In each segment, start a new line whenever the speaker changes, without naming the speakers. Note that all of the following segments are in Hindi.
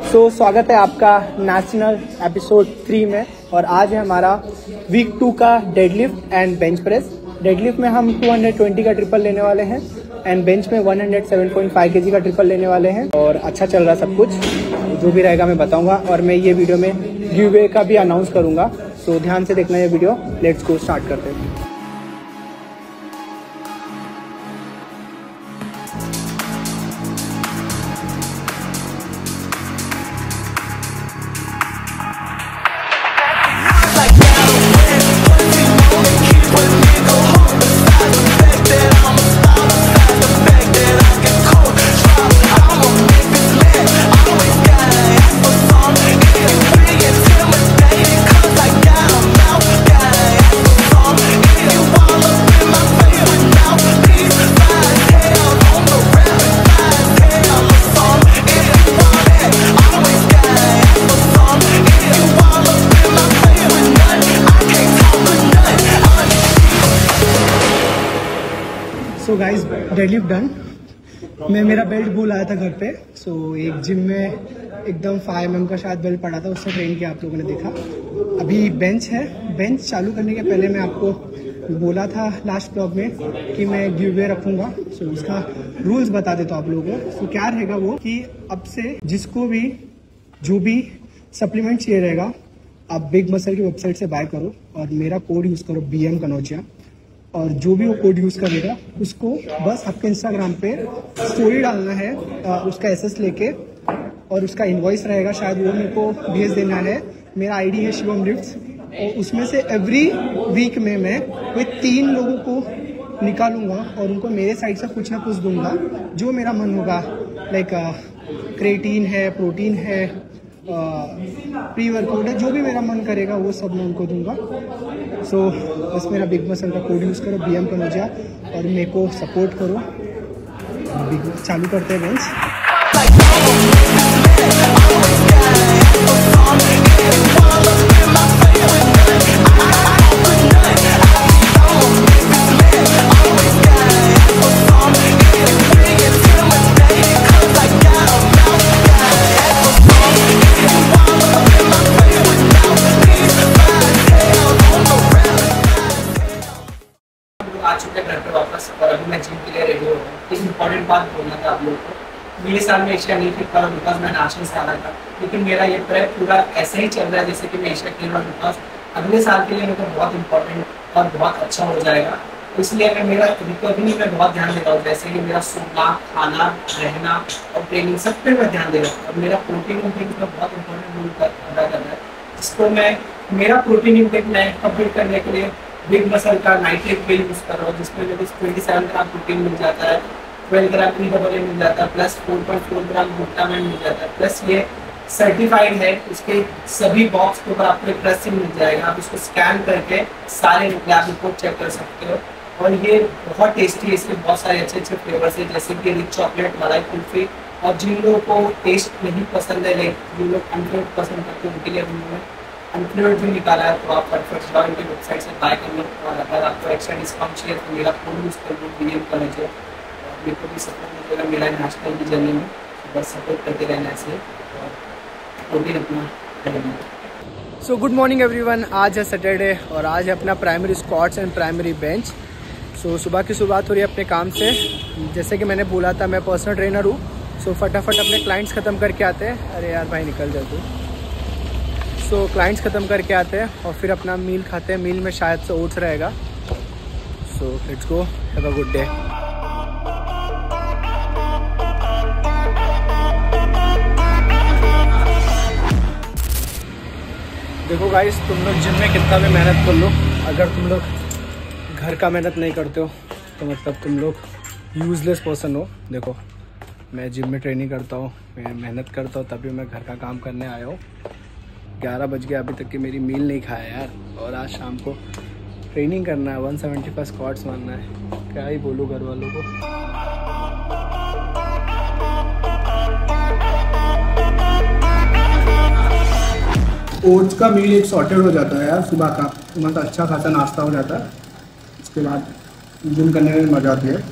स्वागत है आपका नेशनल एपिसोड 3 में। और आज है हमारा वीक 2 का deadlift and bench press. Deadlift में हम 220 का ट्रिपल लेने वाले हैं एंड बेंच में 107.5 kg का ट्रिपल लेने वाले हैं। और अच्छा चल रहा सब कुछ, जो भी रहेगा मैं बताऊंगा और मैं ये वीडियो में गिव अवे का भी अनाउंस करूंगा। सो ध्यान से देखना ये वीडियो। लेट्स गो, स्टार्ट करते हैं। So guys, deadlift done. मैं मेरा बेल्ट भूल आया था घर पे। सो एक जिम में एकदम 5 mm का शायद बेल्ट पड़ा था, उससे ट्रेन किया आप लोगों ने देखा। अभी बेंच है। बेंच चालू करने के पहले मैं आपको बोला था लास्ट ब्लॉग में कि मैं गिव अवे रखूंगा। सो उसका रूल्स बता देता हूँ आप लोगों को। सो क्या रहेगा वो कि अब से जिसको भी जो भी सप्लीमेंट चाहिए रहेगा, आप बिग मसल की वेबसाइट से बाय करो और मेरा कोड यूज़ करो BM कनौजिया। और जो भी वो कोड यूज़ करेगा उसको बस आपके इंस्टाग्राम पे स्टोरी डालना है, उसका एसएस लेके, और उसका इनवॉइस रहेगा शायद, वो मेरे को भेज देना है। मेरा आईडी है शिवम लिफ्ट्स, और उसमें से एवरी वीक में मैं कोई 3 लोगों को निकालूंगा और उनको मेरे साइड से कुछ ना कुछ दूंगा जो मेरा मन होगा। लाइक क्रेटीन है, प्रोटीन है, प्री वर्कआउट है, जो भी मेरा मन करेगा वो सब मैं उनको दूंगा। सो बस मेरा बिग मसल का कोड यूज़ करो BM कनौजिया और मेरे को सपोर्ट करो। चालू करते हैं बेंच।
आ चुके घर पे वापस और अभी मैं जिम के लिए रेडी हो रहा हूँ। एक इम्पॉर्टेंट बात बोलना था आप लोगों को। पिछले साल में एशिया नहीं खेल पाया बिकॉज मैं नेशनल से आना था, लेकिन मेरा ये प्रेप पूरा ऐसे ही चल रहा है जैसे कि मैं एशिया खेल रहा हूँ, बिकॉज अगले साल के लिए मेरे को बहुत इंपॉर्टेंट और बहुत अच्छा हो जाएगा। तो इसलिए मैं मेरा रिकवरी में बहुत ध्यान देता हूँ, जैसे कि मेरा सोना, खाना, रहना और ट्रेनिंग सब पे मैं ध्यान दे रहा हूँ। और मेरा प्रोटीन इंटेक में बहुत इंपॉर्टेंट रोल अदा कर रहा है, जिसको मैं मेरा प्रोटीन इंटेक मैं कंप्लीट करने के लिए बिग मसल का नाइट्रेट वेल यूज़ कर रहा हूँ, जिसमें मेरे को 27 ग्राम प्रोटीन मिल जाता है, 12 ग्राम PAA मिल जाता है, प्लस 4.4 ग्राम ग्लूटामाइन मिल जाता है, प्लस ये सर्टिफाइड है। इसके सभी बॉक्स के ऊपर आपको एक रसीद मिल जाएगा, आप इसको स्कैन करके सारे लैब रिपोर्ट चेक कर सकते हो। और ये बहुत टेस्टी है, इसके बहुत सारे अच्छे अच्छे फ्लेवर्स हैं, जैसे कि रिच चॉकलेट, मलाई कुल्फी। और जिन लोगों को टेस्ट नहीं पसंद है, लाइक जिन लोग अनफ्लेवर्ड पसंद करते हैं, उनके लिए उन्होंने अनफ्लेवर्ड भी निकाला है। तो आप फटफट जाओ इनकी वेबसाइट से बाय कर लो। और अगर आपको एक्स्ट्रा डिस्काउंट चाहिए तो मेरा कोड यूज़ कर लो BM कनौजिया। और मेरे को भी सपोर्ट मिलेगा मेरा नेशनल की जर्नी में। बस सपोर्ट करते रहना ऐसे और प्रोटीन अपना करेंगे।
So good morning everyone. आज है सैटरडे और आज है अपना primary squats and primary bench. So सुबह की शुरुआत हो रही है अपने काम से। जैसे कि मैंने बोला था, मैं पर्सनल ट्रेनर हूँ। सो फटाफट अपने क्लाइंट्स ख़त्म करके आते हैं। अरे यार भाई निकल जाओ तू। सो क्लाइंट्स ख़त्म करके आते हैं और फिर अपना मील खाते हैं। मील में शायद से ओट्स रहेगा। So let's go, have a good day. देखो गाइस, तुम लोग जिम में कितना भी मेहनत कर लो, अगर तुम लोग घर का मेहनत नहीं करते हो तो मतलब तुम लोग यूजलेस पर्सन हो। देखो, मैं जिम में ट्रेनिंग करता हूँ, मैं मेहनत करता हूँ, तभी मैं घर का काम करने आया हूँ। 11 बज गया, अभी तक की मेरी मील नहीं खाया यार। और आज शाम को ट्रेनिंग करना है, 175 स्क्वाट्स मारना है। क्या ही बोलूँ घर वालों को। ओट्स का मील एक सॉर्टेड हो जाता है यार सुबह का, मतलब अच्छा खासा नाश्ता हो जाता है। उसके बाद जिम करने में मजा आती है।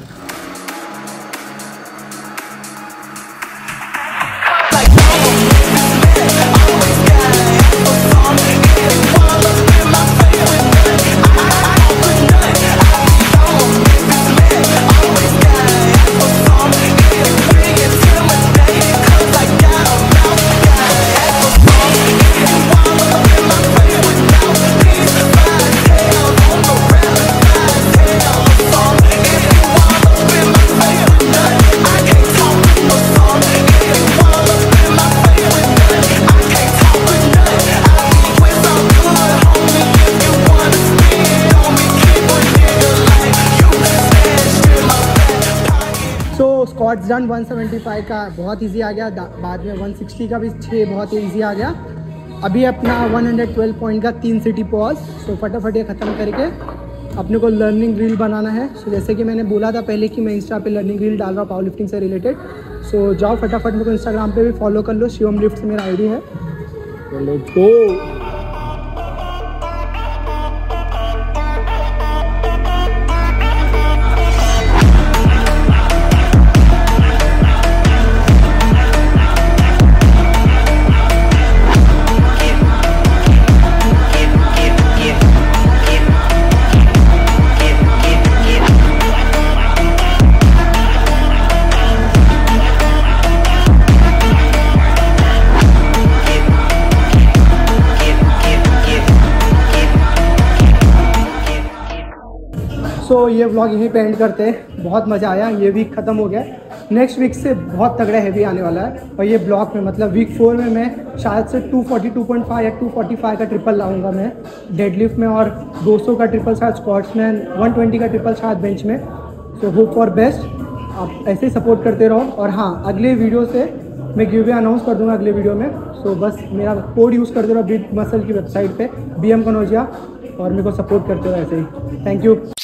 स्क्वाट्स डन 175 का बहुत इजी आ गया, बाद में 160 का भी 6 बहुत इजी आ गया। अभी अपना 112 पॉइंट का 3 सिटी पॉज। सो फटाफट ये ख़त्म करके अपने को लर्निंग रील बनाना है। सो जैसे कि मैंने बोला था पहले कि मैं इंस्टा पे लर्निंग रील डाल रहा हूँ पावर लिफ्टिंग से रिलेटेड। सो जाओ फटाफट मेरे को इंस्टाग्राम पे भी फॉलो कर लो, शिवम लिफ्ट मेरा आईडी है। Let's go. सो ये व्लॉग यहीं पे एंड करते हैं। बहुत मज़ा आया, ये वीक ख़त्म हो गया। नेक्स्ट वीक से बहुत तगड़ा हैवी आने वाला है। और ये ब्लॉक में मतलब वीक 4 में मैं शायद से 242.5 या 245 का ट्रिपल लाऊंगा मैं डेडलिफ्ट में, और 200 का ट्रिपल शायद स्क्वाट्स में, 120 का ट्रिपल शायद बेंच में। सो होप फॉर बेस्ट, आप ऐसे ही सपोर्ट करते रहो। और हाँ, अगले वीडियो से मैं गिव अवे अनाउंस कर दूँगा अगले वीडियो में। सो बस मेरा कोड यूज़ करते रहो बिग मसल की वेबसाइट पर BM कनौजिया, और मेरे को सपोर्ट करते रहो ऐसे ही। Thank you.